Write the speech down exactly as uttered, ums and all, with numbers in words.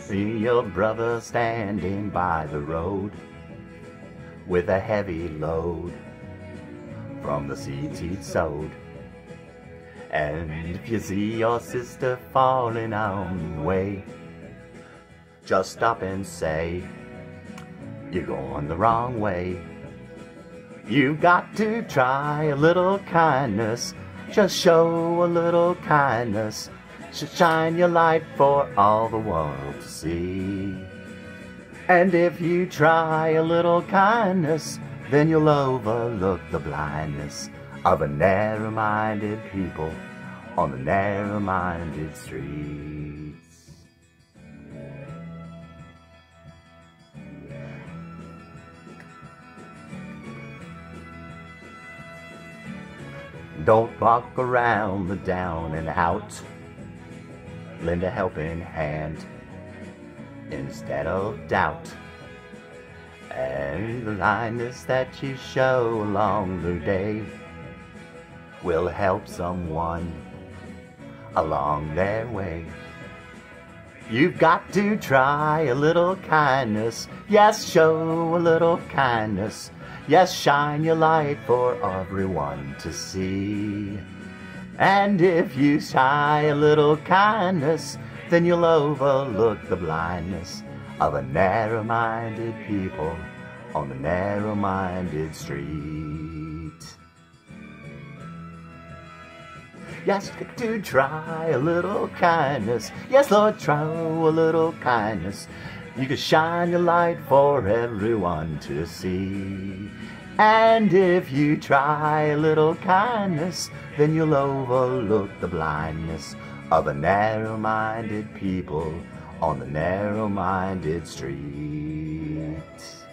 See your brother standing by the road with a heavy load from the seeds he'd sowed. And if you see your sister falling on the way, just stop and say, you're going the wrong way. You've got to try a little kindness, just show a little kindness, shine your light for all the world to see. And if you try a little kindness, then you'll overlook the blindness of a narrow-minded people on the narrow-minded streets. Don't walk around the down and out. Lend a helping hand instead of doubt. And the kindness that you show along the day will help someone along their way. You've got to try a little kindness. Yes, show a little kindness. Yes, shine your light for everyone to see. And if you shine a little kindness, then you'll overlook the blindness of a narrow-minded people on the narrow-minded street. Yes, to try a little kindness. Yes, Lord, try a little kindness. You can shine your light for everyone to see. And if you try a little kindness, then you'll overlook the blindness of a narrow-minded people on the narrow-minded street.